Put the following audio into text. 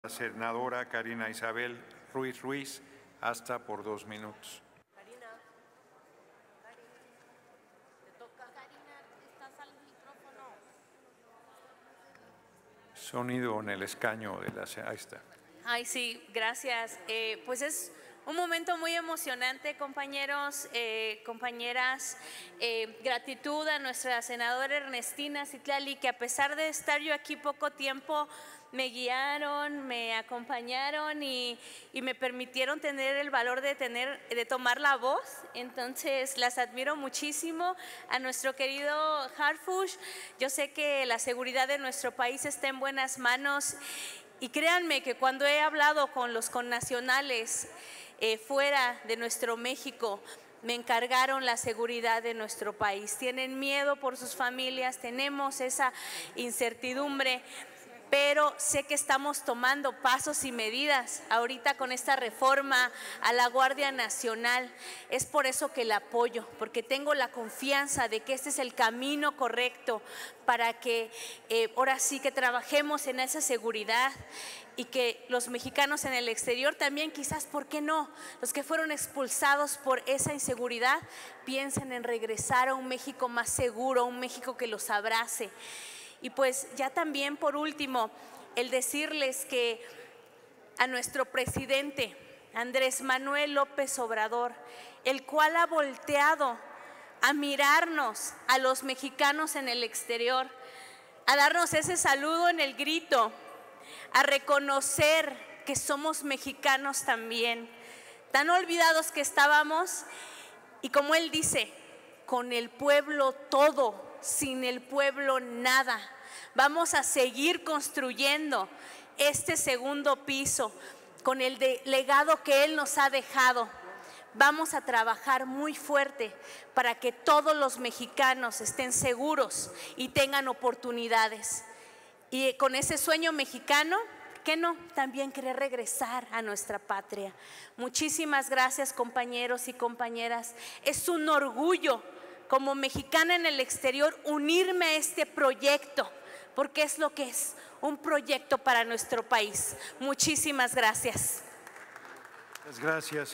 La senadora Karina Isabel Ruiz Ruiz, hasta por 2 minutos. Karina, te toca. Karina, estás al micrófono. Sonido en el escaño de la... Ahí está. Ay, sí, gracias. Pues es un momento muy emocionante, compañeros, compañeras. Gratitud a nuestra senadora Ernestina Citlali, que a pesar de estar yo aquí poco tiempo, me guiaron, me acompañaron y me permitieron tener el valor de tomar la voz. Entonces las admiro muchísimo. A nuestro querido Harfush, yo sé que la seguridad de nuestro país está en buenas manos. Y créanme que cuando he hablado con los connacionales fuera de nuestro México, me encargaron la seguridad de nuestro país. Tienen miedo por sus familias, tenemos esa incertidumbre, pero sé que estamos tomando pasos y medidas ahorita con esta reforma a la Guardia Nacional. Es por eso que la apoyo, porque tengo la confianza de que este es el camino correcto para que ahora sí que trabajemos en esa seguridad y que los mexicanos en el exterior también, quizás, ¿por qué no? Los que fueron expulsados por esa inseguridad piensen en regresar a un México más seguro, a un México que los abrace. Y pues ya también por último, el decirles que a nuestro presidente Andrés Manuel López Obrador, el cual ha volteado a mirarnos a los mexicanos en el exterior, a darnos ese saludo en el grito, a reconocer que somos mexicanos también, tan olvidados que estábamos, y como él dice, con el pueblo todo, sin el pueblo nada. Vamos a seguir construyendo este segundo piso con el legado que él nos ha dejado. Vamos a trabajar muy fuerte para que todos los mexicanos estén seguros y tengan oportunidades. Y con ese sueño mexicano, ¿qué no? También querer regresar a nuestra patria. Muchísimas gracias, compañeros y compañeras. Es un orgullo como mexicana en el exterior unirme a este proyecto, porque es lo que es, un proyecto para nuestro país. Muchísimas gracias. Gracias.